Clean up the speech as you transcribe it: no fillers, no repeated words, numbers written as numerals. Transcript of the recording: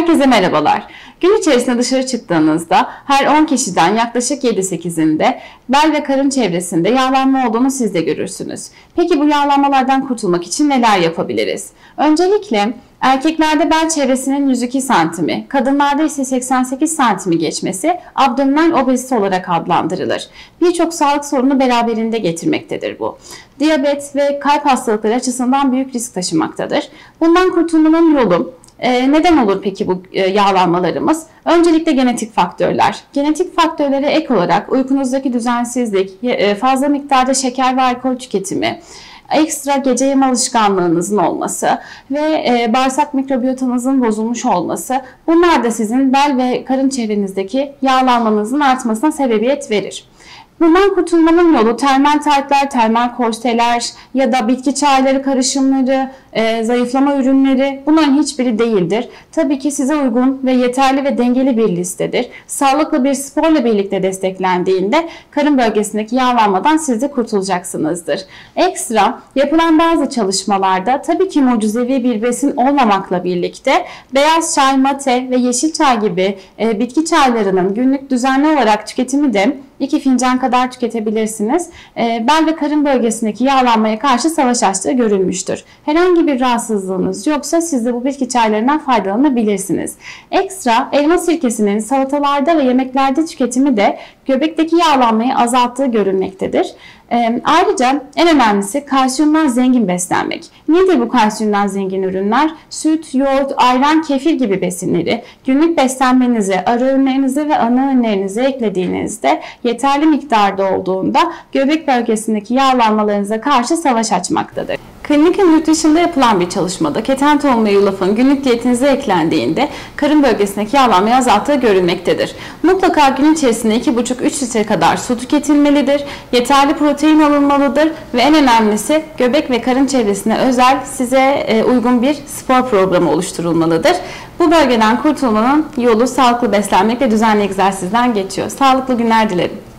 Herkese merhabalar. Gün içerisinde dışarı çıktığınızda her 10 kişiden yaklaşık 7-8'inde bel ve karın çevresinde yağlanma olduğunu siz de görürsünüz. Peki bu yağlanmalardan kurtulmak için neler yapabiliriz? Öncelikle erkeklerde bel çevresinin 102 santimi, kadınlarda ise 88 santimi geçmesi abdominal obezite olarak adlandırılır. Birçok sağlık sorunu beraberinde getirmektedir bu. Diyabet ve kalp hastalıkları açısından büyük risk taşımaktadır. Bundan kurtulmanın yolu neden olur peki bu yağlanmalarımız? Öncelikle genetik faktörler. Genetik faktörlere ek olarak uykunuzdaki düzensizlik, fazla miktarda şeker ve alkol tüketimi, ekstra gece yeme alışkanlığınızın olması ve bağırsak mikrobiyotanızın bozulmuş olması, bunlar da sizin bel ve karın çevrenizdeki yağlanmanızın artmasına sebebiyet verir. Bundan kurtulmanın yolu termal taytlar, termal korseler ya da bitki çayları karışımları, zayıflama ürünleri, bunların hiçbiri değildir. Tabii ki size uygun ve yeterli ve dengeli bir listedir. Sağlıklı bir sporla birlikte desteklendiğinde karın bölgesindeki yağlanmadan siz de kurtulacaksınızdır. Ekstra yapılan bazı çalışmalarda tabii ki mucizevi bir besin olmamakla birlikte beyaz çay, mate ve yeşil çay gibi bitki çaylarının günlük düzenli olarak tüketimi de 2 fincan kadar tüketebilirsiniz. Bel ve karın bölgesindeki yağlanmaya karşı savaş açtığı görülmüştür. Herhangi bir rahatsızlığınız yoksa siz de bu bitki çaylarından faydalanabilirsiniz. Ekstra elma sirkesinin salatalarda ve yemeklerde tüketimi de göbekteki yağlanmayı azalttığı görülmektedir. Ayrıca en önemlisi kalsiyumdan zengin beslenmek. Nedir bu kalsiyumdan zengin ürünler? Süt, yoğurt, ayran, kefir gibi besinleri günlük beslenmenize, ara öğünlerinize ve ana öğünlerinize eklediğinizde yeterli miktarda olduğunda göbek bölgesindeki yağlanmalarınıza karşı savaş açmaktadır. Klinik yurt dışında yapılan bir çalışmada keten tohumu ve yulafın günlük diyetinize eklendiğinde karın bölgesindeki yağlanmayı azalttığı görülmektedir. Mutlaka gün içerisinde 2,5-3 litre kadar su tüketilmelidir, yeterli protein alınmalıdır ve en önemlisi göbek ve karın çevresine özel size uygun bir spor programı oluşturulmalıdır. Bu bölgeden kurtulmanın yolu sağlıklı beslenmek ve düzenli egzersizden geçiyor. Sağlıklı günler dilerim.